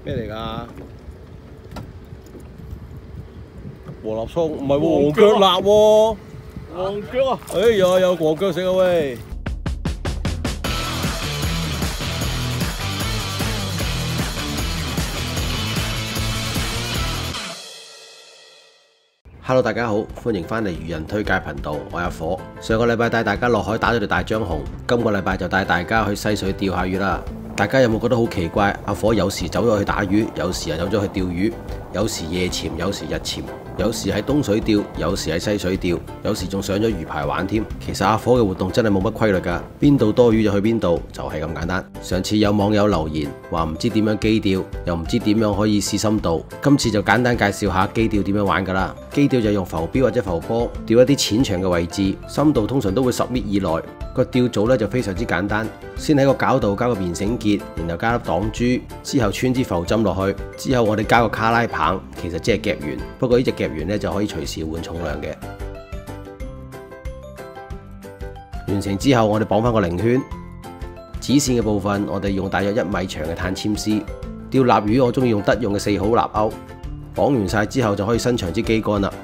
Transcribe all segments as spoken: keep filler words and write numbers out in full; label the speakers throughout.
Speaker 1: 咩嚟㗎？和立葱唔係喎，黃腳辣喎。黃腳啊！哎呀，有黃腳食啊喂！ Hello， 大家好，歡迎翻嚟漁人推介頻道，我係阿火。上個禮拜帶大家落海打咗條大張紅，今個禮拜就帶大家去西水釣下魚啦。大家有冇覺得好奇怪？阿火有時走咗去打魚，有時又走咗去釣魚，有時夜潛，有時日潛，有時喺東水釣，有時喺西水釣，有時仲上咗魚排玩添。其實阿火嘅活動真係冇乜規律㗎，邊度多魚就去邊度，就係咁簡單。上次有網友留言話唔知點樣機釣，又唔知點樣可以試深度，今次就簡單介紹下機釣點樣玩㗎啦。機釣就用浮標或者浮波釣一啲淺長嘅位置，深度通常都會十米以內。個釣組咧就非常之簡單，先喺個絞度加個棉繩結，然後加粒擋珠，之後穿支浮針落去，之後我哋加個卡拉棒，其實即係夾圓。不過呢隻夾圓咧就可以隨時換重量嘅。完成之後，我哋綁翻個鈴圈，指線嘅部分我哋用大約一米長嘅碳纖絲。釣臘魚我中意用德用嘅四號臘鈎。綁完晒之後就可以伸長支機杆啦。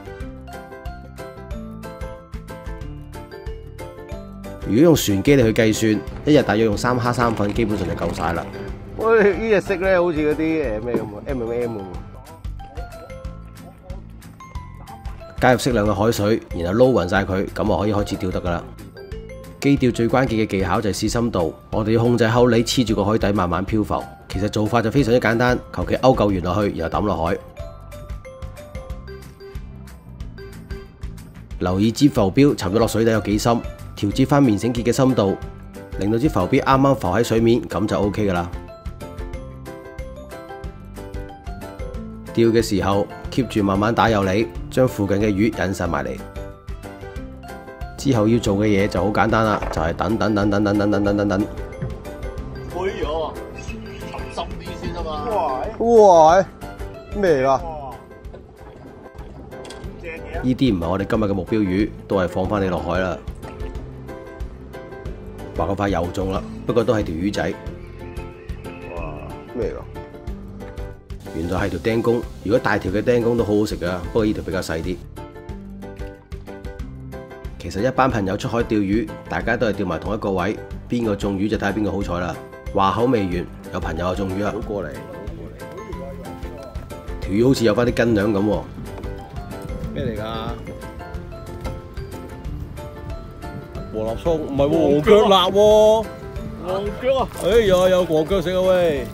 Speaker 1: 如果用船機嚟去計算，一日大約用三蝦三粉，基本上就夠晒啦。喂，呢隻色咧好似嗰啲誒咩咁啊 ，M and M 咁。加入適量嘅海水，然後撈勻晒佢，咁就可以開始釣得噶啦。機釣最關鍵嘅技巧就係試深度，我哋要控制口脷黐住個海底慢慢漂浮。其實做法就非常之簡單，求其勾嚿圓落去，然後抌落海。留意支浮標沉咗落水底有幾深，調節翻棉繩結嘅深度，令到支浮標啱啱浮喺水面，咁就 O K 噶啦。釣嘅時候 keep 住慢慢打有理，將附近嘅魚引晒埋嚟。之後要做嘅嘢就好簡單啦，就係、是、等等等等等等等等等等。
Speaker 2: 灰咗，沉深啲先啊嘛。
Speaker 1: 哇！咩嚟㗎？呢啲唔係我哋今日嘅目標魚，都係放翻你落海啦。話嗰塊又中啦，不過都係條魚仔。哇！咩嚟㗎？原來係條釘公。如果大條嘅釘公都好好食㗎，不過呢條比較細啲。其實一班朋友出海釣魚，大家都係釣埋同一個位，邊個中魚就睇下邊個好彩啦。話口未完，有朋友又中魚啦。好過嚟，條魚好似有翻啲斤兩咁喎。咩嚟㗎？和立葱唔係喎，黃腳辣喎。黃腳啊！哎呀，有黃腳食啊喂！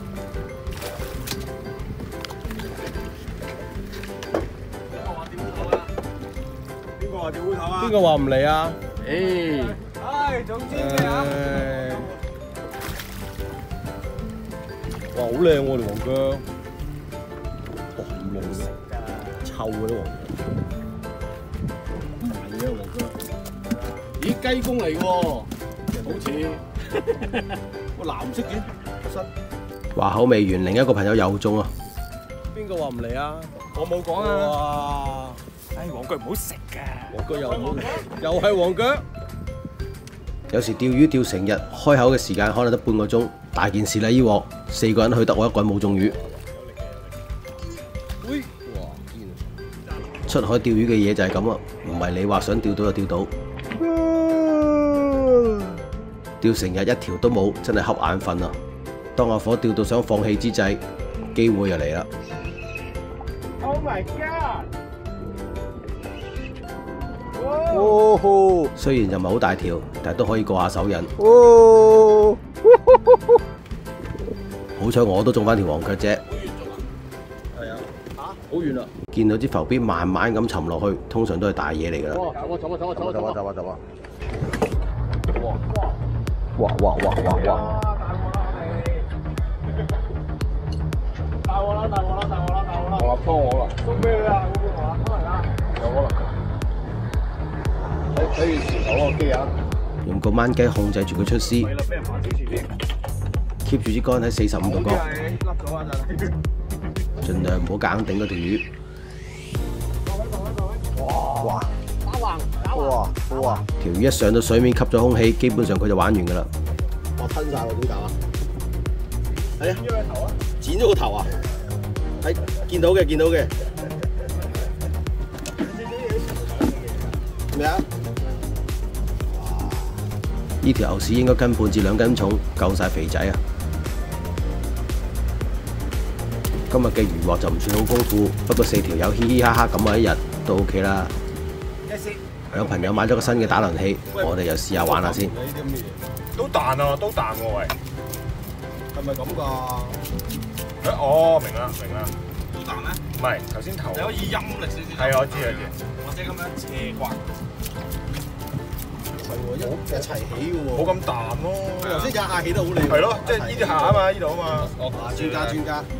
Speaker 1: 邊個話釣烏頭啊？邊個話唔嚟啊？誒！唉，總之咩啊？哇，好靚喎條黃腳！哇，咁靚嘅，臭嘅啲黃腳。咦，雞公嚟喎，好似個藍色嘅身。話口未完，另一個朋友又中啊！邊個話唔嚟啊？我冇講啊！哇！唉，黃腳唔好食㗎，黃腳又唔好，又係黃腳。有時釣魚釣成日，開口嘅時間可能得半個鐘，大件事啦！依鑊四個人去得我一個人冇中魚。喂！哇！出海釣魚嘅嘢就係咁啊，唔係你話想釣到就釣到。釣成日一條都冇，真係瞌眼瞓啊！當阿火釣到想放棄之際，機會又嚟啦 ！Oh my god！ 哦，雖然就唔係好大條，但係都可以過下手癮。哦，好彩我都中翻條黃腳啫。係啊，嚇好遠啦！見到支浮標慢慢咁沉落去，通常都係大嘢嚟㗎啦。走啊走啊走啊走啊走啊走啊走啊！哇！哇哇哇哇哇！大鑊啦！大鑊啦！大鑊啦！大鑊啦！我幫我啦！送俾你啊！會唔會可能啊？有可能。睇睇住前頭個機啊！用個掹雞控制住佢出絲。係啦，俾人爬之前先。keep 住支竿喺四十五度角。笠咗啊！就盡量唔好硬頂嗰條魚。哇！哇！打橫，打橫。哇！哇！條魚一上到水面吸咗空氣，基本上佢就玩完㗎啦。哇！吞晒喎，點搞啊？係啊！剪咗個頭啊！剪咗個頭啊！ 係見到嘅，見到嘅。咩啊？呢條牛屎應該斤半至兩斤重，夠晒肥仔啊！今日嘅魚獲就唔算好豐富，不過四條友嘻嘻哈哈咁啊一日都 OK 啦。有朋友買咗個新嘅打輪器，我哋又試下玩下先。
Speaker 3: 都彈啊，都彈喎喂！
Speaker 2: 係咪咁㗎？
Speaker 3: 哦，明啦明啦。
Speaker 2: 都彈咩？
Speaker 3: 唔係頭先頭。
Speaker 2: 你可以陰力少少。
Speaker 3: 係我知我知。
Speaker 2: 或者咁樣斜刮。係喎，一一齊起嘅喎。
Speaker 3: 冇咁彈咯。
Speaker 2: 佢頭先有下起得好靚。
Speaker 3: 係咯，即係呢啲下啊嘛，呢度啊嘛。
Speaker 2: 哦，專家專家。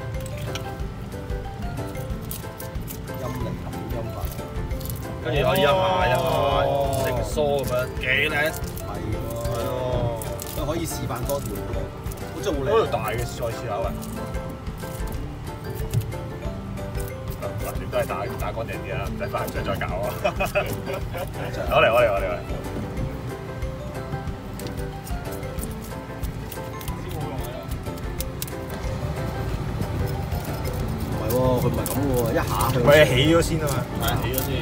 Speaker 2: 陰力咁陰法。跟住可以陰下陰下，成梳咁樣，幾靚。係喎。係喎。佢可以示範多條喎，好似好靚。
Speaker 3: 嗰條大嘅再試下喂。橫掂都係打打乾淨啲啦，唔使翻唔使再搞啊！攞嚟攞嚟攞嚟攞嚟。
Speaker 1: 唔係喎，佢唔係咁喎，一下向。
Speaker 3: 喂，起咗先啊嘛。
Speaker 2: 係起咗先。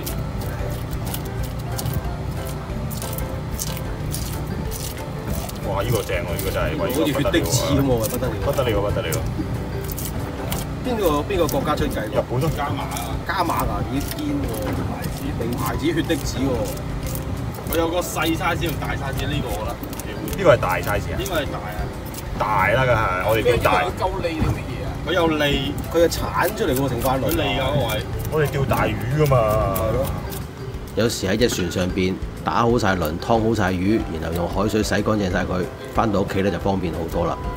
Speaker 3: 哇！呢個正喎，呢個真係，
Speaker 1: 好似血滴子咁喎，不得了！
Speaker 3: 不得了，不得了！
Speaker 1: 邊個邊個國家出計？
Speaker 3: 日本都
Speaker 2: 加碼啊！
Speaker 1: 加碼啊，幾堅喎！牌子名牌子血滴子喎。
Speaker 2: 佢有個細 size 同大 size 呢個我覺得。
Speaker 3: 呢個係大 size 啊！
Speaker 2: 呢個係大啊！
Speaker 3: 大啦，梗係我哋叫大。
Speaker 2: 夠脷定乜嘢啊？佢有脷，
Speaker 1: 佢係鏟出嚟喎，成塊鱗。
Speaker 2: 佢脷㗎嗰位。
Speaker 3: 我哋釣大魚㗎嘛。
Speaker 1: 係咯。有時喺隻船上邊打好晒輪，劏好晒魚，然後用海水洗乾淨晒佢，翻到屋企咧就方便好多啦。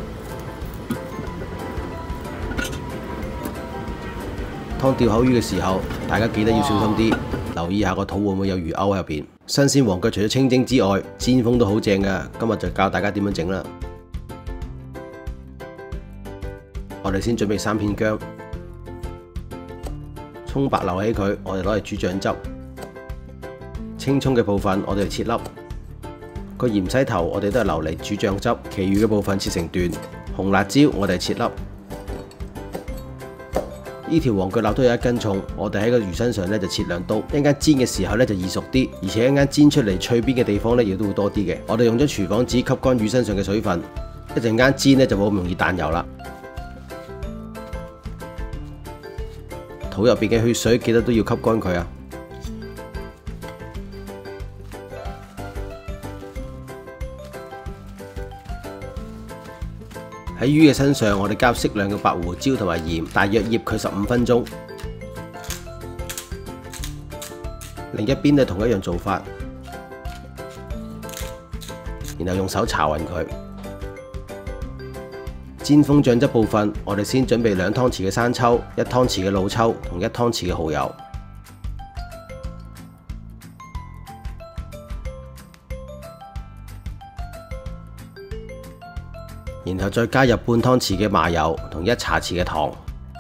Speaker 1: 劏釣口魚嘅時候，大家記得要小心啲，留意下個肚會唔會有魚鈎喺入邊。新鮮黃腳除咗清蒸之外，煎封都好正㗎。今日就教大家點樣整啦。我哋先準備三片薑，葱白留起佢，我哋攞嚟煮醬汁。青葱嘅部分我哋切粒，個芫茜頭我哋都係留嚟煮醬汁，其餘嘅部分切成段。紅辣椒我哋切粒。呢條黃腳臘都有一斤重，我哋喺個魚身上咧就切兩刀，一陣間煎嘅時候咧就易熟啲，而且一陣間煎出嚟脆邊嘅地方咧亦都會多啲嘅。我哋用咗廚房紙吸乾魚身上嘅水分，一陣間煎咧就冇咁容易彈油啦。肚入邊嘅血水記得都要吸乾佢啊！喺魚嘅身上，我哋加入適量嘅白胡椒同埋鹽，大約醃佢十五分鐘。另一邊咧同一樣做法，然後用手搽勻佢。煎封醬汁部分，我哋先準備兩湯匙嘅生抽、一湯匙嘅老抽同一湯匙嘅蠔油。然後再加入半湯匙嘅麻油同一茶匙嘅糖，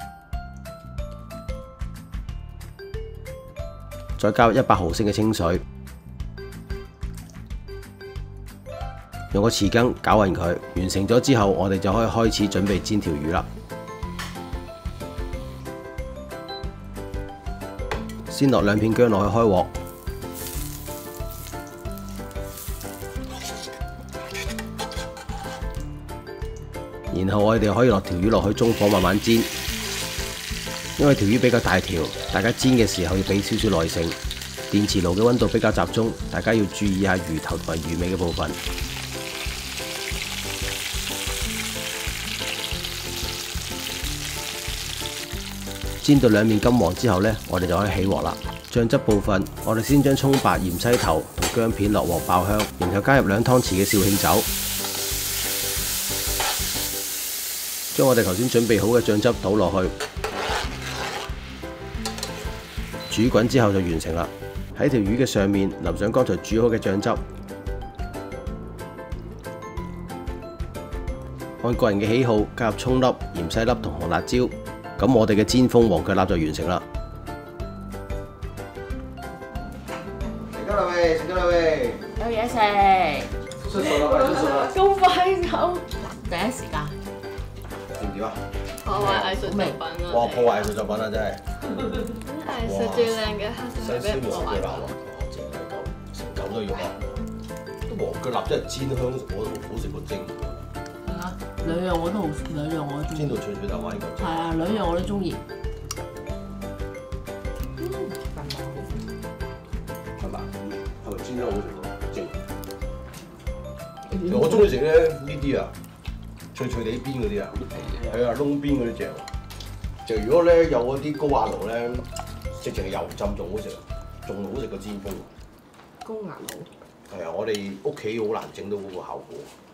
Speaker 1: 再加入一百毫升嘅清水，用個匙羹攪勻佢。完成咗之後，我哋就可以開始準備煎條魚啦。先落兩片薑落去開鑊。然後我哋可以落條魚落去中火慢慢煎，因為條魚比較大條，大家煎嘅時候要俾少少耐性。電磁爐嘅溫度比較集中，大家要注意下魚頭同埋魚尾嘅部分。煎到兩面金黃之後呢，我哋就可以起鑊啦。醬汁部分，我哋先將葱白、芫茜頭同薑片落鑊爆香，然後加入兩湯匙嘅紹興酒。將我哋頭先準備好嘅醬汁倒落去，煮滾之後就完成啦。喺條魚嘅上面淋上剛才煮好嘅醬汁，按個人嘅喜好加入葱粒、芫茜粒同紅辣椒，咁我哋嘅煎封黃腳臘就完成啦。
Speaker 4: 食咗啦喂，食咗啦喂，
Speaker 5: 有嘢食，
Speaker 4: 出數啦，喂，出數啦，
Speaker 5: 咁快手，第一時間。
Speaker 4: 掂唔掂
Speaker 1: 點啊？
Speaker 5: 破壞藝術作品啊！
Speaker 1: 哇！破壞藝術作品啊，真係。
Speaker 5: 藝術最靚嘅黑
Speaker 1: 新鮮
Speaker 5: 色俾人破壞
Speaker 1: 黃腳臘喎，正係咁，成嚿都要啊！啲黃腳臘真係煎香，我好食過蒸。
Speaker 6: 係啊，兩樣我都好，兩樣我都中意。
Speaker 1: 煎到脆脆頭啊！應該。
Speaker 6: 係啊，兩樣我都中意。
Speaker 1: 係嘛？係咪煎得好食過蒸？我中意食咧呢啲啊，脆脆地邊嗰啲啊，係啊，窿邊嗰啲正。就如果咧有嗰啲高壓爐咧，直情係油浸仲好食啊，仲好食過煎煲。
Speaker 6: 高壓爐。
Speaker 1: 係啊，我哋屋企好難整到嗰個效果。